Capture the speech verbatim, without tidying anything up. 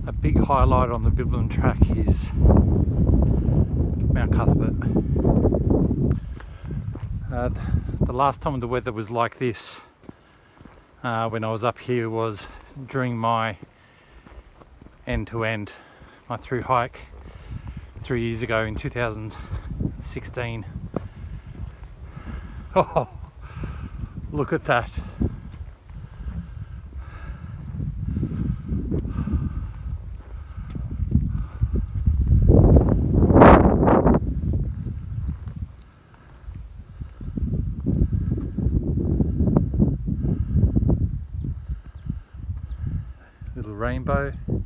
A big highlight on the Bibbulmun Track is Mount Cuthbert. Uh, the last time the weather was like this uh, when I was up here was during my end-to-end, my through hike three years ago in two thousand sixteen. Oh, look at that. Little rainbow.